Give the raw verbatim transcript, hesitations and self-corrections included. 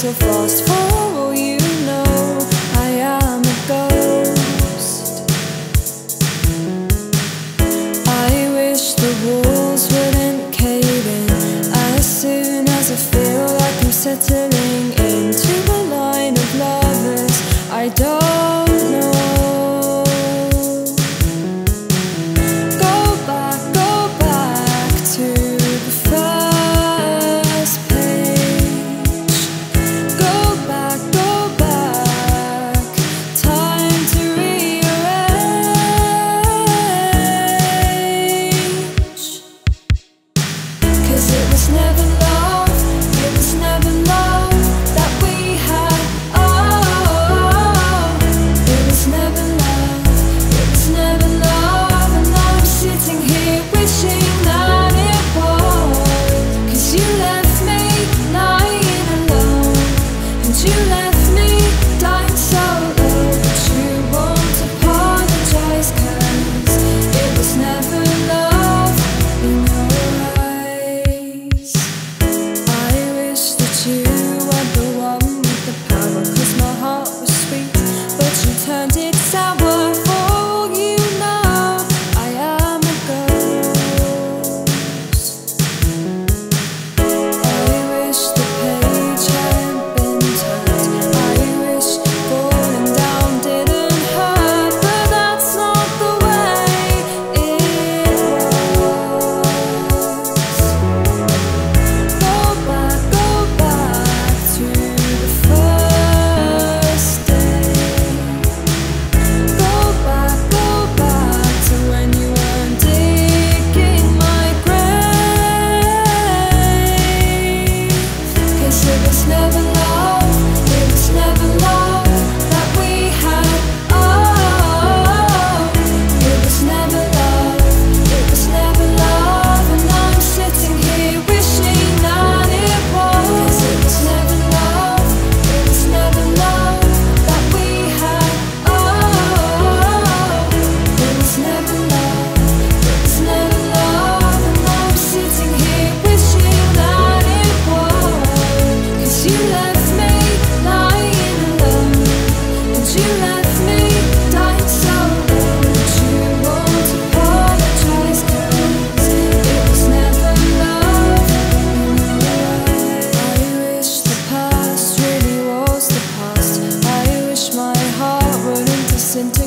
so fast. For all you know, I am a ghost. I wish the walls wouldn't cave in as soon as I feel like I'm settling into the line of lovers I don't know. Go back, go back to the first page. Go back, go back, time to rearrange. 'Cause it was never love, it was never love that we had. Oh, it was never love, it was never love. And I'm sitting here wishing that it was. 'Cause you left me lying alone, and you left me dying solo. But you won't apologize, 'cause it was never love in your eyes. I wish that you were the one with the power, 'cause my heart was sweet, but you turned it sour. For all you know, I am a ghost. I wish the page hadn't been turned. I wish falling down didn't hurt, but that's not the way it was. Go back, go back to the first day. Go back, go back to when you weren't digging my grave. 'Cause it was never love, it was never love that we had. Oh, it was never love, it was never love. And I'm sitting here wishing that it was. 'Cause it was never love, it was never love that we had. Oh, it was never love, it was never love. And I'm sitting here wishing that it was. 'Cause you left me lying alone, and you left me dying solo. But you won't apologize, 'cause it was never love in your eyes. I wish the past really was the past. I wish my heart wouldn't disintegrate.